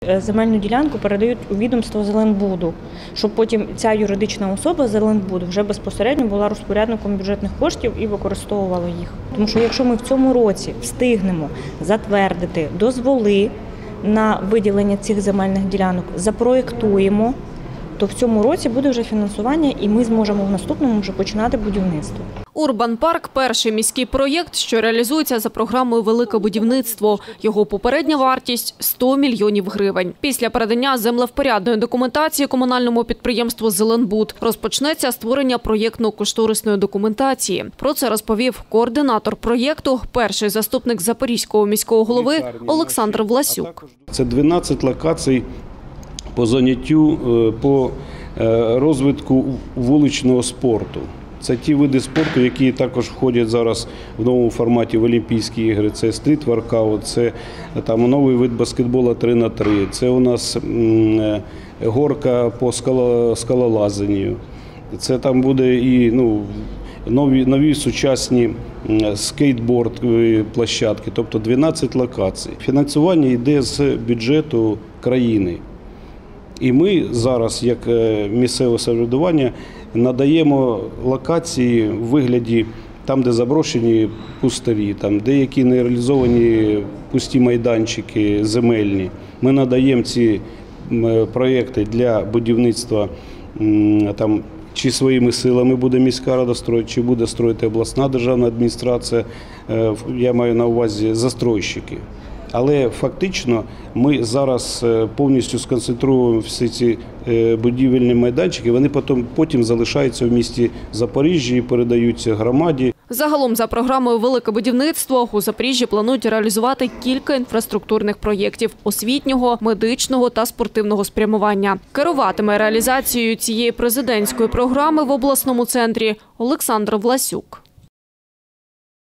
Земельну ділянку передають у відомство Зеленбуду, щоб потім ця юридична особа Зеленбуд вже безпосередньо була розпорядником бюджетних коштів і використовувала їх. Тому що якщо ми в цьому році встигнемо затвердити дозволи на виділення цих земельних ділянок, запроєктуємо, то в цьому році буде вже фінансування і ми зможемо в наступному вже починати будівництво. Урбанпарк – перший міський проєкт, що реалізується за програмою «Велике будівництво». Його попередня вартість – 100 мільйонів гривень. Після передання землевпорядної документації комунальному підприємству «Зеленбуд» розпочнеться створення проєктно-кошторисної документації. Про це розповів координатор проєкту, перший заступник Запорізького міського голови Олександр Власюк. Це 12 локацій по заняттю, по розвитку вуличного спорту. Це ті види спорту, які також входять зараз в новому форматі в Олімпійські ігри. Це стріт-воркаут, це там новий вид баскетболу 3х3, це у нас горка по скалолазанню. Це там буде і нові сучасні скейтборд-площадки, тобто 12 локацій. Фінансування йде з бюджету країни. І ми зараз, як місцеве самоврядування, надаємо локації в вигляді там, де заброшені пустирі, там деякі нереалізовані пусті майданчики земельні. Ми надаємо ці проєкти для будівництва там, чи своїми силами буде міська рада строїти, чи буде строїти обласна державна адміністрація, я маю на увазі застройщики. Але фактично ми зараз повністю сконцентруємо всі ці будівельні майданчики, вони потім залишаються в місті Запоріжжя і передаються громаді. Загалом за програмою «Велике будівництво» у Запоріжжі планують реалізувати кілька інфраструктурних проєктів – освітнього, медичного та спортивного спрямування. Керуватиме реалізацією цієї президентської програми в обласному центрі Олександр Власюк.